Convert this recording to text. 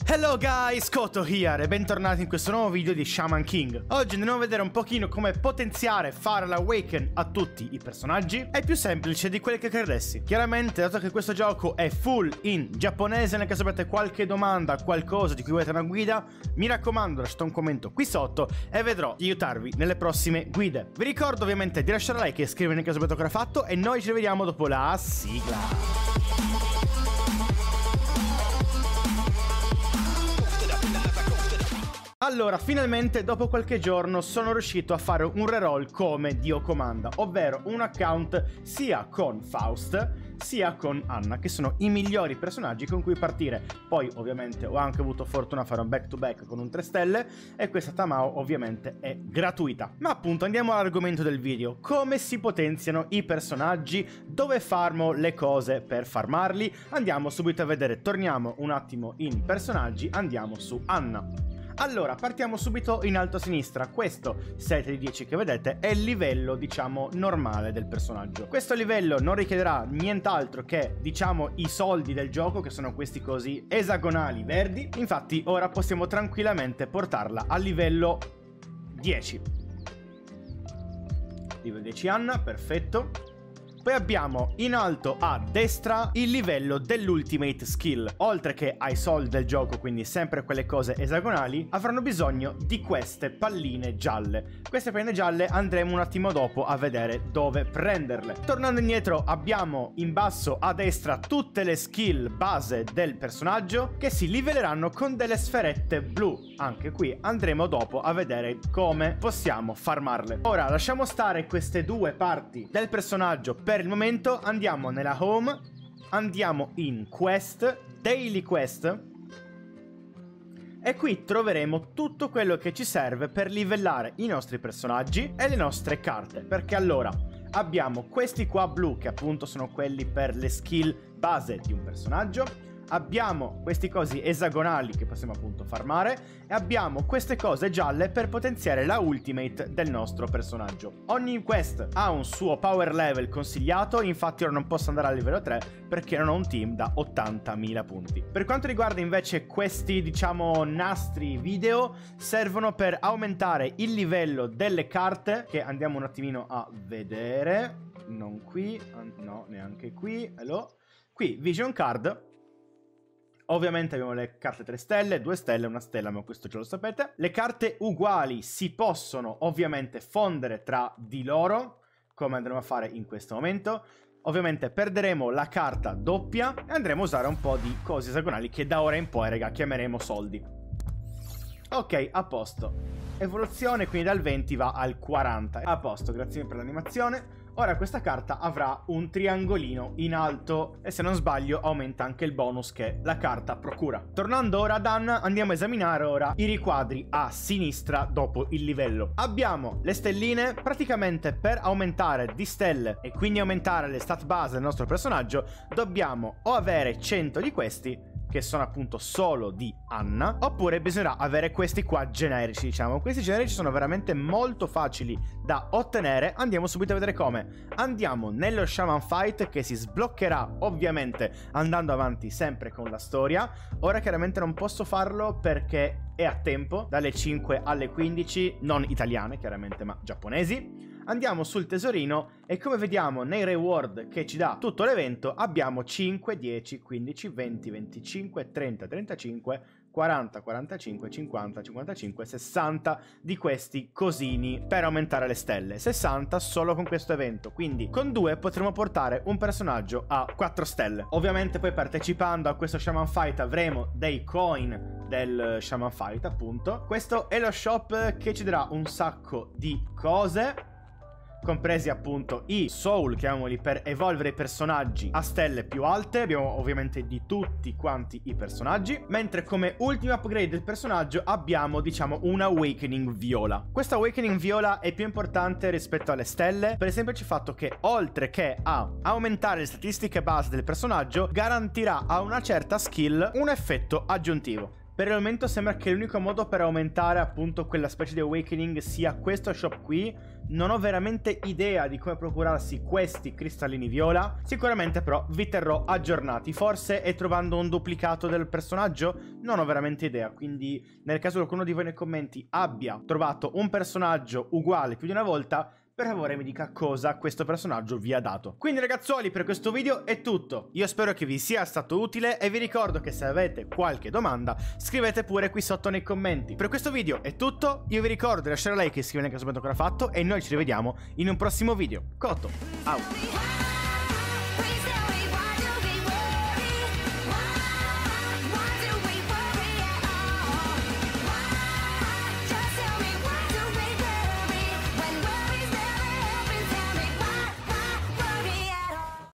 Hello guys, Koto here e bentornati in questo nuovo video di Shaman King. Oggi andiamo a vedere un pochino come potenziare fare l'Awaken a tutti i personaggi. È più semplice di quel che credessi. Chiaramente, dato che questo gioco è full in giapponese, nel caso avete qualche domanda, qualcosa di cui volete una guida, mi raccomando lasciate un commento qui sotto e vedrò di aiutarvi nelle prossime guide. Vi ricordo ovviamente di lasciare like e iscrivervi nel caso avete ancora fatto e noi ci rivediamo dopo la sigla. Allora, finalmente dopo qualche giorno sono riuscito a fare un reroll come Dio comanda, ovvero un account sia con Faust sia con Anna, che sono i migliori personaggi con cui partire. Poi ovviamente ho anche avuto fortuna a fare un back to back con un 3 stelle e questa Tamao ovviamente è gratuita. Ma appunto andiamo all'argomento del video: come si potenziano i personaggi, dove farmo le cose per farmarli. Andiamo subito a vedere, torniamo un attimo in personaggi, andiamo su Anna. Allora, partiamo subito in alto a sinistra. Questo 7 di 10 che vedete è il livello, diciamo, normale del personaggio. Questo livello non richiederà nient'altro che, diciamo, i soldi del gioco, che sono questi così esagonali verdi. Infatti ora possiamo tranquillamente portarla a livello 10. Livello 10 Anna, perfetto. Poi abbiamo in alto a destra il livello dell'ultimate skill. Oltre che ai soldi del gioco, quindi sempre quelle cose esagonali, avranno bisogno di queste palline gialle. Queste palline gialle andremo un attimo dopo a vedere dove prenderle. Tornando indietro abbiamo in basso a destra tutte le skill base del personaggio che si livelleranno con delle sferette blu. Anche qui andremo dopo a vedere come possiamo farmarle. Ora lasciamo stare queste due parti del personaggio per il momento, andiamo nella home, andiamo in quest, daily quest, e qui troveremo tutto quello che ci serve per livellare i nostri personaggi e le nostre carte. Perché allora abbiamo questi qua blu che appunto sono quelli per le skill base di un personaggio. Abbiamo questi cosi esagonali che possiamo appunto farmare e abbiamo queste cose gialle per potenziare la ultimate del nostro personaggio. Ogni quest ha un suo power level consigliato, infatti ora non posso andare al livello 3 perché non ho un team da 80.000 punti. Per quanto riguarda invece questi, diciamo, nastri video, servono per aumentare il livello delle carte, che andiamo un attimino a vedere. Non qui, no, neanche qui, hello. Qui, Vision Card. Ovviamente abbiamo le carte 3 stelle, 2 stelle, 1 stella, ma questo già lo sapete. Le carte uguali si possono ovviamente fondere tra di loro, come andremo a fare in questo momento. Ovviamente perderemo la carta doppia e andremo a usare un po' di cose esagonali che da ora in poi, raga, chiameremo soldi. Ok, a posto. Evoluzione, quindi dal 20 va al 40. A posto, grazie per l'animazione. Ora questa carta avrà un triangolino in alto e se non sbaglio aumenta anche il bonus che la carta procura. Tornando ora ad Anna, andiamo a esaminare ora i riquadri a sinistra dopo il livello. Abbiamo le stelline, praticamente per aumentare di stelle e quindi aumentare le stat base del nostro personaggio dobbiamo o avere 100 di questi, che sono appunto solo di Anna, oppure bisognerà avere questi qua generici, diciamo. Questi generici sono veramente molto facili da ottenere. Andiamo subito a vedere come. Andiamo nello Shaman Fight, che si sbloccherà ovviamente andando avanti sempre con la storia. Ora chiaramente non posso farlo perché è a tempo, dalle 5 alle 15, non italiane chiaramente ma giapponesi. Andiamo sul tesorino e come vediamo nei reward che ci dà tutto l'evento abbiamo 5, 10, 15, 20, 25, 30, 35, 40, 45, 50, 55, 60 di questi cosini per aumentare le stelle. 60 solo con questo evento, quindi con 2 potremo portare un personaggio a 4 stelle. Ovviamente poi partecipando a questo Shaman Fight avremo dei coin del Shaman Fight, appunto. Questo è lo shop che ci darà un sacco di cose, compresi appunto i soul, chiamiamoli, per evolvere i personaggi a stelle più alte. Abbiamo ovviamente di tutti quanti i personaggi, mentre come ultimo upgrade del personaggio abbiamo, diciamo, un Awakening Viola. Questa Awakening Viola è più importante rispetto alle stelle per il semplice fatto che, oltre che a aumentare le statistiche base del personaggio, garantirà a una certa skill un effetto aggiuntivo. Per il momento sembra che l'unico modo per aumentare appunto quella specie di awakening sia questo shop qui. Non ho veramente idea di come procurarsi questi cristallini viola. Sicuramente però vi terrò aggiornati. Forse è trovando un duplicato del personaggio? Non ho veramente idea. Quindi nel caso qualcuno di voi nei commenti abbia trovato un personaggio uguale più di una volta, per favore mi dica cosa questo personaggio vi ha dato. Quindi ragazzuoli, per questo video è tutto. Io spero che vi sia stato utile e vi ricordo che se avete qualche domanda scrivete pure qui sotto nei commenti. Per questo video è tutto. Io vi ricordo di lasciare like e iscrivervi nel caso non ancora fatto e noi ci rivediamo in un prossimo video. Cotto, ciao!